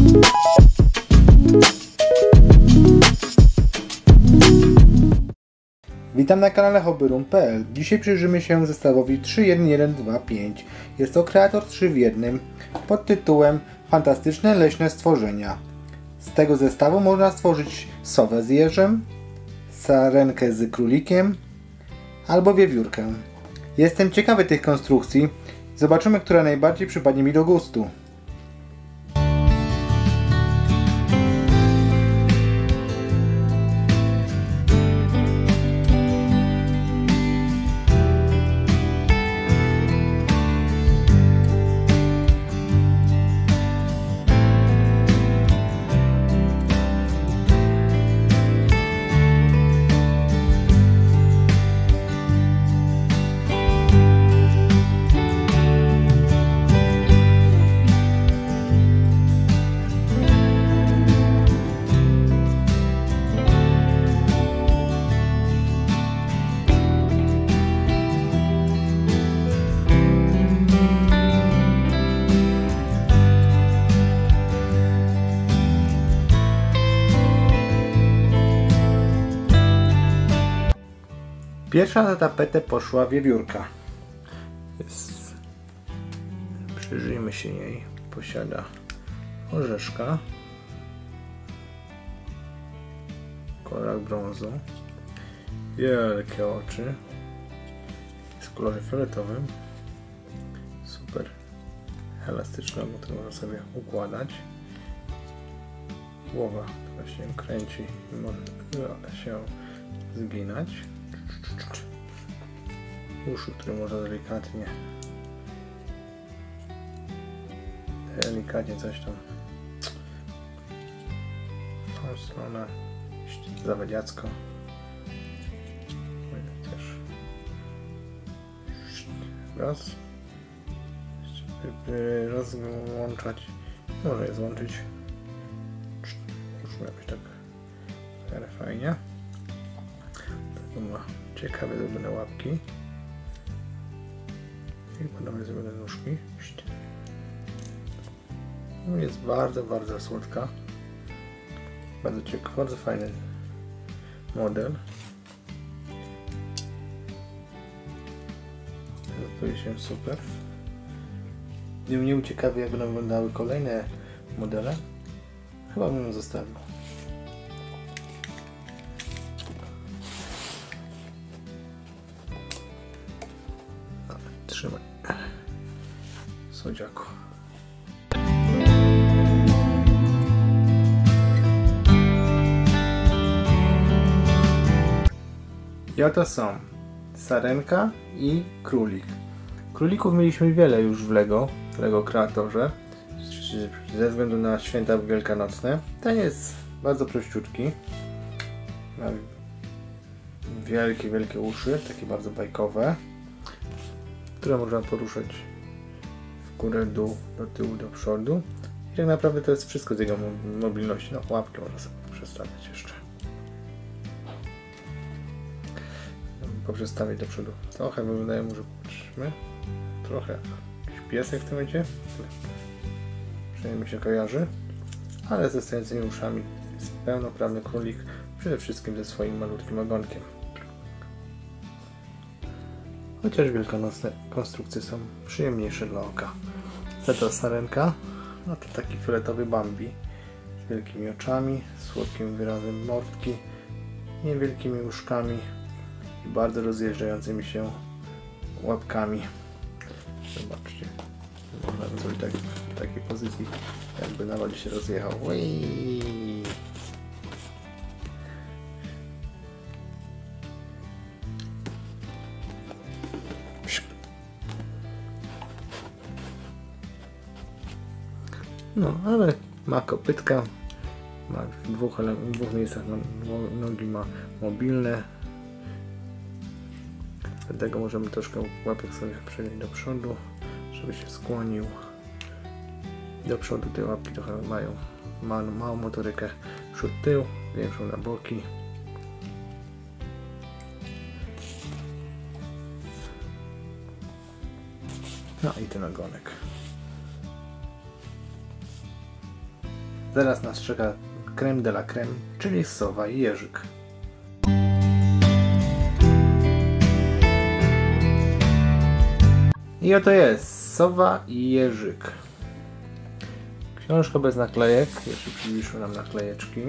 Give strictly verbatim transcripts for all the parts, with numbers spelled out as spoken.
Witam na kanale hobbyroom kropka p l. Dzisiaj przyjrzymy się zestawowi trzy jeden jeden dwa pięć. Jest to kreator trzy w jednym pod tytułem Fantastyczne leśne stworzenia. Z tego zestawu można stworzyć sowę z jeżem, sarenkę z królikiem albo wiewiórkę. Jestem ciekawy tych konstrukcji. Zobaczymy, która najbardziej przypadnie mi do gustu. Pierwsza na tapetę poszła wiewiórka. Jest... Przyjrzyjmy się jej. Posiada orzeszka w kolorach brązu, wielkie oczy, jest w kolorze fioletowym, super elastyczna, bo to można sobie układać. Głowa, która się kręci i może się zginać. Uszy, które można delikatnie delikatnie coś tam w tą stronę zawadiacko też raz rozłączać, można je złączyć, muszę jakoś tak w miarę fajnie. Tak ma ciekawie zrobione łapki i podobnie zrobione nóżki. No jest bardzo, bardzo słodka, bardzo ciekawy, bardzo fajny model. Prezentuje się super. Gdybym nie był ciekawy, jak będą wyglądały kolejne modele, chyba bym ją zostawił. Trzymaj, słodziaku. I oto są sarenka i królik. Królików mieliśmy wiele już w Lego, w Lego Kreatorze, ze względu na święta wielkanocne. Ten jest bardzo prościutki. Ma wielkie, wielkie uszy, takie bardzo bajkowe, które można poruszać w górę, dół, do tyłu, do przodu. I tak naprawdę to jest wszystko z jego mobilności. No, łapkę można sobie przestawiać jeszcze. Poprzestawić do przodu. Trochę wyglądają, może patrzmy. Trochę jakiś piesek w tym momencie. Przynajmniej mi się kojarzy. Ale ze stojącymi uszami jest pełnoprawny królik. Przede wszystkim ze swoim malutkim ogonkiem. Chociaż wielkanocne konstrukcje są przyjemniejsze dla oka. Za to sarenka, no to taki fioletowy Bambi z wielkimi oczami, słodkim wyrazem mordki, niewielkimi uszkami i bardzo rozjeżdżającymi się łapkami. Zobaczcie, można zrobić tak, w takiej pozycji, jakby na lodzie się rozjechał. Uiii. No, ale ma kopytka, ma w dwóch, w dwóch miejscach nogi ma mobilne. Dlatego możemy troszkę łapek sobie przenieść do przodu, żeby się skłonił. Do przodu te łapki trochę mają ma, małą motorykę przód tył, większą na boki. No i ten ogonek. Zaraz nas czeka creme de la creme, czyli sowa i jeżyk. I oto jest sowa i jeżyk. Książka bez naklejek. Jeszcze przybliżyły nam naklejeczki.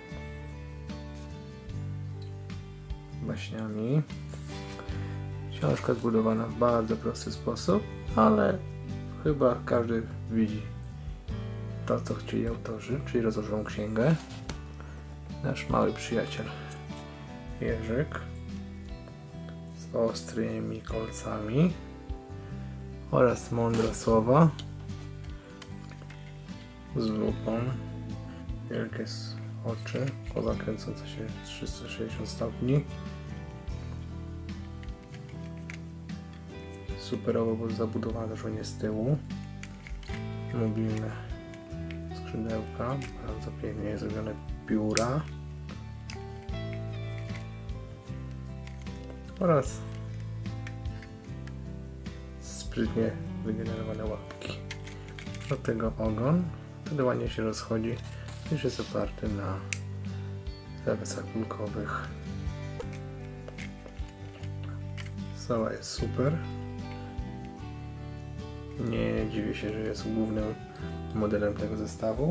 Baśniami. Książka zbudowana w bardzo prosty sposób, ale chyba każdy widzi to, co chcieli autorzy, czyli rozłożoną księgę. Nasz mały przyjaciel jeżyk z ostrymi kolcami oraz mądre słowa z lupą, wielkie oczy, głowa kręcąca się trzysta sześćdziesiąt stopni. Superowo, bo zabudowana dosłownie z tyłu. Mobilne skrzydełka, bardzo pięknie zrobione pióra oraz sprytnie wygenerowane łapki. Do tego ogon, wtedy ładnie się rozchodzi, już jest oparty na zawiasach kulkowych. Sowa jest super. Nie dziwię się, że jest głównym modelem tego zestawu.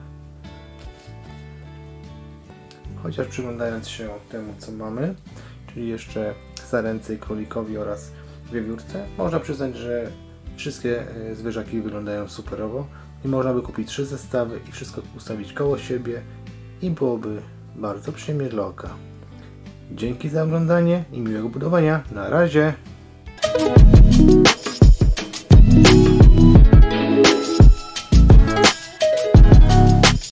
Chociaż przyglądając się temu, co mamy, czyli jeszcze sarence i królikowi oraz wiewiórce, można przyznać, że wszystkie zwierzaki wyglądają superowo i można by kupić trzy zestawy i wszystko ustawić koło siebie i byłoby bardzo przyjemnie dla oka. Dzięki za oglądanie i miłego budowania. Na razie!